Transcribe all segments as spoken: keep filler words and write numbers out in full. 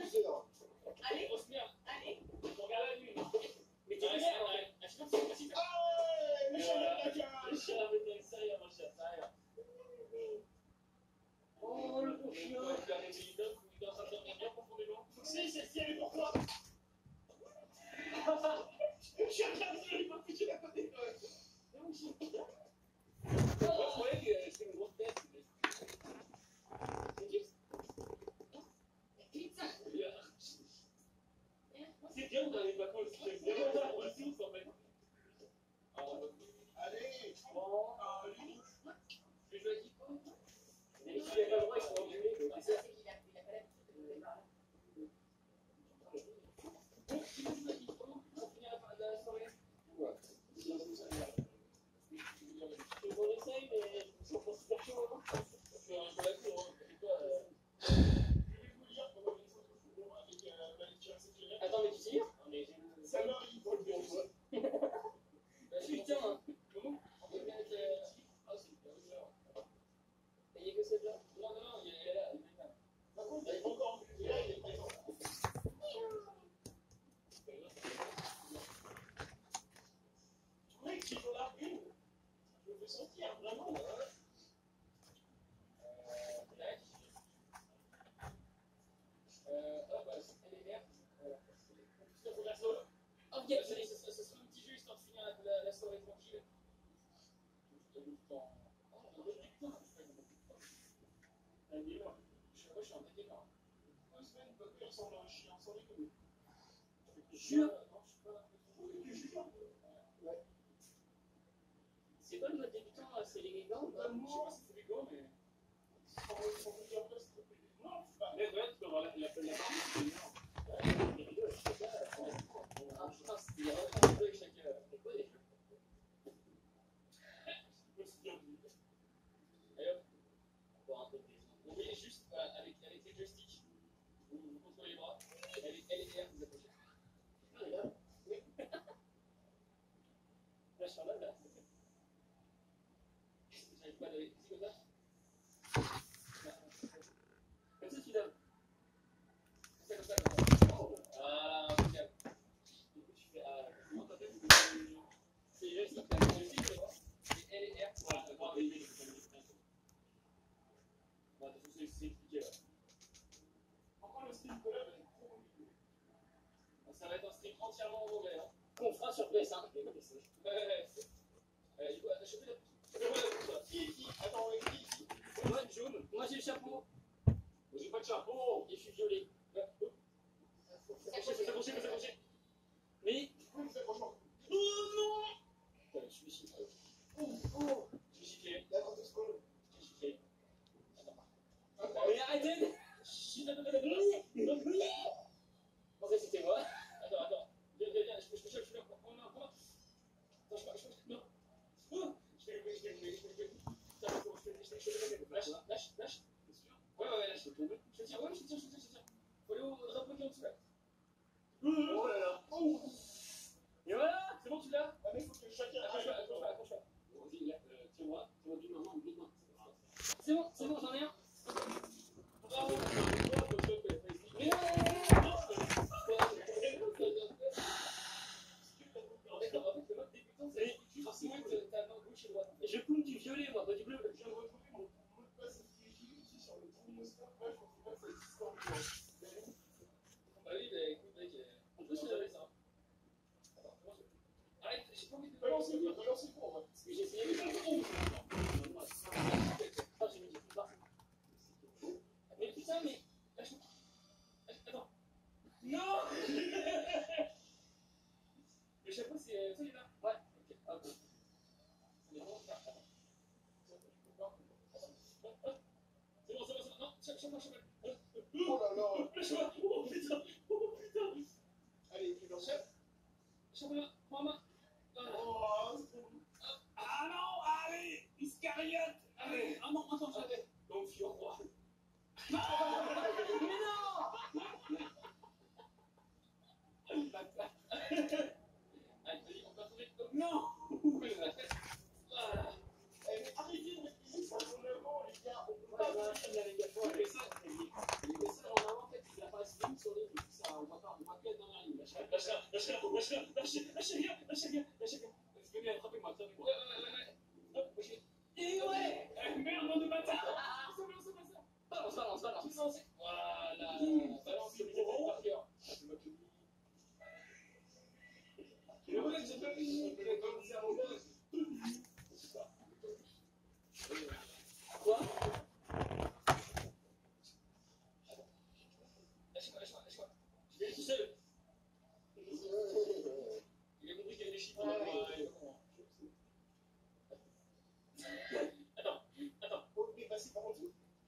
Allez, grosse merde. allez. Regarde la nuit. Mais t'es Arrête, bien. arrête. Ah, je sais pas si c'est possible. Le chien avait été sérieux, mon chien, sérieux. Oh, le bon chien. Il a réveillé d'un coup, il est en train de dormir bien profondément. Si, celle-ci, elle est pour toi. Je suis regardé, je l'ai pas foutu la côté. C'est mon chien. Moi, je croyais que c'était une grosse tête. C'est qui? Vite, ça. C'est bien dans les vacances. J'aime bien la ressource en fait. Allez, Bon, euh, je vais jouer à qui quoi? Mais Et s'il n'a pas le droit, il sera engueulé. c'est ça, c'est qu'il a il a pas l'habitude de jouer par là. Bon, si vous jouez à qui comment pour finir la fin de la soirée? Ouais. On essaye, mais je me sens super chaud. Hein. Je suis un peu la cour. Hein. C'est quoi euh... Je vais vous lire pendant les autres jours avec euh, la lecture exceptionnelle. Attends, mais tu tires? Non, mais j'ai une. Ça m'arrive pour le bureau. Bah, putain, hein. Comment? On peut bien être. Euh... Ah, c'est bien, oui, là. Et il y a que celle-là? Non, non, non, il y a là, il y a là. Par contre, il y a encore et là, il est présent. Tu vois que j'ai dans la une, je me fais sentir vraiment. Euh, là, euh, ah, bah, c'est elle est verte. Voilà. C'est pour la soirée. Oh, ok, ça, ça, ça, ça serait un petit jeu histoire de finir la, la, la soirée tranquille. Je te le temps. Oh, on a du temps. Un gamer. Je suis, moi, je suis un vrai gamer. Deux semaines, votre père ressemble à un chien, sans déconner. Jure? Non, je suis pas. Tu jures? Ouais. C'est quoi le mode débutant là? C'est les gants? Euh, Je sais moi, pas si c'est les gants, mais. sans sans vous dire après, s'il te plaît. Non, c'est pas. Mais ouais, tu peux avoir la, la, la barre de gamer. Ouais, les vidéos, je sais pas. Ah putain, il y a vraiment un jeu avec chaque. C'est quoi les jeux? C'est bien dit. Allez hop, on va voir un peu de plaisir. Vous voyez juste voilà, avec, avec les joysticks, vous, vous contrôlez les bras, elle est elle est R, vous approchez. Ah, les gars. Là, je suis en mode là. J'arrive pas à lever. C'est comme ça? Comme ça, tu lèves. Comme ça, comme ça, comme ça. Voilà, impeccable. Du coup, tu fais. Ah, comment t'as fait? C'est les joysticks, t'as les joysticks, les bras. Et L et R pour le bras élevé. Bon, de toute façon, c'est expliqué là. Encore le style de l'œuvre, elle est trop compliquée. Ça va être un stream entièrement en anglais. Hein. Qu'on fera sur P S un. Ouais, ouais, ouais. Euh, du coup, achetez la petite. Qui, qui? Attends, ouais, qui, qui? Moi, jaune. Moi, j'ai le chapeau. Moi, j'ai pas de chapeau. Et je suis violet. Ouais. S'accrocher, s'accrocher, s'accrocher. Mais. Oui, c'est franchement. Oh non! Putain, je suis chiffré. Oh, oh. Je suis chiffré. La grotte de Skoll. Je suis chiffré. Attends. Mais arrêtez! En fait, c'était moi. Attends, attends. Viens, viens, viens. Je peux, je peux, je peux, je peux. Prends-moi, prends-moi. Attends, je peux, je peux. Non. Oh! Je vais, je vais, je vais, je vais, je vais. Putain, je peux, je peux, je peux, je peux. Lâche, lâche, lâche. T'es sûr? Ouais, ouais, ouais, lâche. Je te tire, ouais, je te tire, je te tire, je te tire. Faut aller au drapeau qui est en dessous là. Oh là là. Oh. Et voilà, c'est bon, tu l'as? Ah, mais il faut que chacun. Accroche-toi, accroche-toi, accroche-toi. Vas-y, là, euh, tiens-moi, tiens-moi d'une main, non, d'une main. C'est bon, c'est bon, j'en ai un. Bravo. Mais non, je coupe du violet, moi, pas du bleu. Je viens de retrouver mon mot de passe privilégié ici sur le Tromoscope. Ouais, je pensais pas que ça existait encore. Bah oui, bah écoute, mec, on peut se laver ça. Attends, comment je fais? Arrête, j'ai pas envie de Balancez-vous, balancez-vous, en vrai. parce que j'ai essayé, mais j'ai. Oh, ah, j'ai mis du coup partout. foot sur les rues. Ça, on va pas, on va plus être dans la ligne. Lâchez rien, lâchez rien, lâchez rien, lâchez rien, lâchez lâchez rien, lâchez rien, lâchez rien. Venez, attrapez-moi, attrapez-moi. Ouais, ouais, ouais, ouais. Hop, bougez. Et ouais! Eh, merde, nom de bâtard! On se balance, on se balance. Balance, balance, balance. Voilà. Balance le gros par cœur. C'est moi qui dis. Mais ouais, j'ai pas fini. Vous avez commencé à remonter. Quoi? Lâchez-moi, lâchez-moi, lâchez-moi. Je vais aller tout seul. Il a compris qu'il y avait des chiffres. Attends, attends. On est passé par en dessous.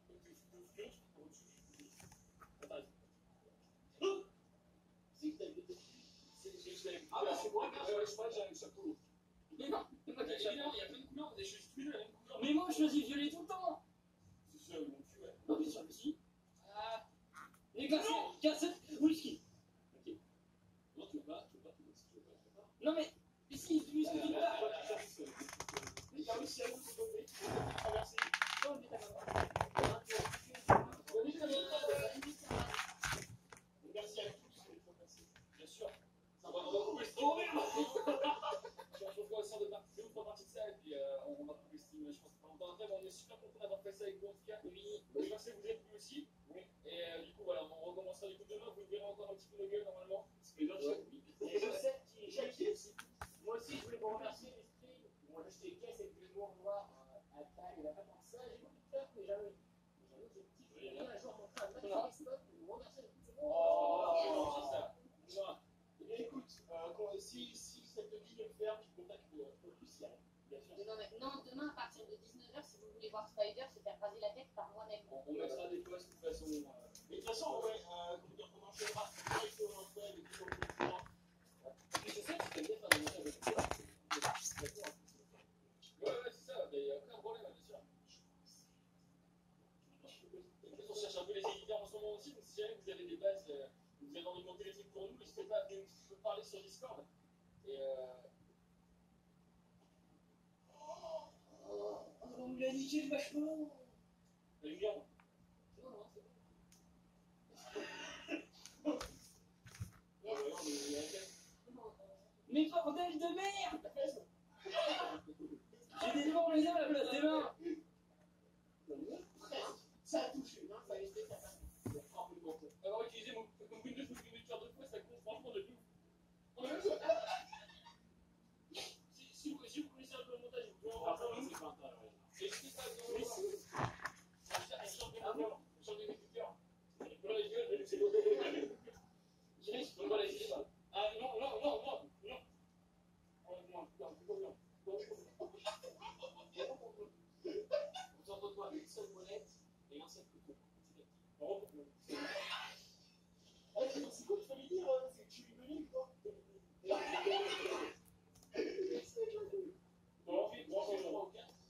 Ah bah c'est moi, je crois que j'ai un chapeau. Mais non, mais moi, il y a plein de couleurs, on est juste plus la même couleur. Mais moi je choisis violet tout le temps. C'est sûr, mon cul, ouais. Non, bien sûr, mais si. Ah. Mais cassez, cassez, whisky. Ok. Non, tu veux pas, tu veux pas, tu veux pas, tu veux pas, tu veux pas. Non mais, mais si, tu veux ce que tu veux pas. Il y a aussi un autre côté. Traverser. Oh, mais t'as pas. Merci à tous. C'est trop merci. Bien sûr. Ça va, on va couper ce oh merde. Je pense qu'on va sortir de partie deux ou trois parties de ça et puis euh, on va couper ce team, je pense pas longtemps après, mais on est super content d'avoir fait ça avec vous en tout cas. Oui. J'espère que vous êtes vous aussi. Oui. Et euh, du coup voilà, on recommencera du coup demain, vous verrez encore un petit peu nos gueules normalement. Mais là, Ouais. Et je sais qui Jackie aussi. Moi aussi, je voulais vous remercier l'esprit. Moi, j'ai acheté caisse avec du noir noir à taille. Il n'y a pas tant que ça. J'ai beaucoup de peur, mais jamais. J'avoue que j'ai petit. Je vais un jour montrer un max d'exploit et vous remercier le petit. Oh, c'est ça. Moi. Eh bien, écoute, euh, quand- si, si cette ligne ferme, je contacte euh, Lucien. Bien sûr. Non, mais non, demain à partir de dix-neuf heures, si vous voulez voir Spider, se faire raser la tête par moi-même. On, on mettra des posts de toute façon. Euh... Mais de toute façon, ouais, euh, comment dire, comment je fais pas, il faut en faire, il faut en faire. Mais je sais que tu t'aimes bien faire des montages avec toi. Ouais, ouais, c'est ça, mais il n'y a aucun problème, bien sûr. On cherche un peu les éditeurs en ce moment aussi, donc si jamais vous avez des bases, euh, vous avez envie de monter les trucs pour nous, n'hésitez pas à venir nous parler sur Discord. Et euh... Oh, on me l'a niqué vachement. La lumière. Non, non, c'est bon. Ouais, ouais, non, mais il y a un gars. Mais bordel de merde! J'ai des noms les uns à la place des mains! Ça a touché, non, ça a été ça passe. Alors utilisez mon Windows Monitor de fois, ça compte franchement de tout. Si, si, vous, si vous connaissez un peu le montage, vous pouvez en voir un peu. C'est pas un tas, ouais. N'hésitez pas à nous Mais voir. si. Un genre d'éditeur. Un genre d'éditeur. Voilà les gueules, c'est bon. Je risque, on va les aider. Ah non, non, non, non, non. Oh, non, non, non, non. On s'en retrouve avec une seule molette et un seul couteau. Oh, Ah, c'est quoi qu'il fallait dire, hein, c'est que tu es venu, quoi. bon, vite, bon, bon, bon.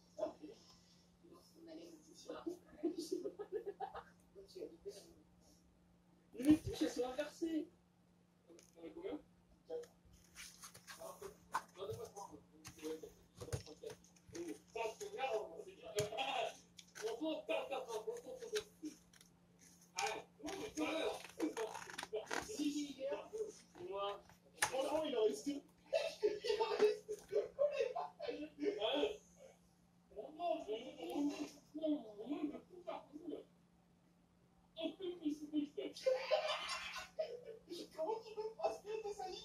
Les touches, elles sont inversées! On est combien? quatre. Non, donne-moi trois. Ouais, quatre. Ça, c'est bien, on s'est dit. On peut pas faire ça, on peut pas faire ça. Allez, non, mais tout à l'heure. Si, si, hier, Moi. franchement, il en reste deux. Il en reste deux. Allez. Non, non, non, non, non, non, non, tout faire cool. Un peu plus, c'est plus. Comment tu peux pas se faire ta salive?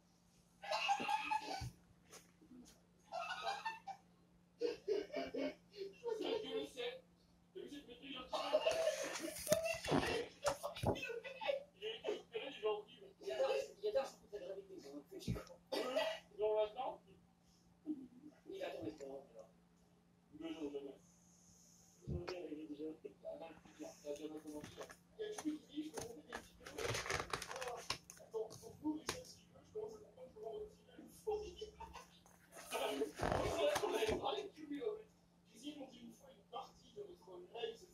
C'est que le sel. T'as vu cette maîtrise un petit peu? J'ai été opéré du genre qui. Il y a un champion de gravité, c'est un petit con. Genre maintenant? Il va tomber sur moi, alors. Deux jours, jamais. Je reviens, il est déjà. Ah non, le plus dur. Ça a déjà commencé.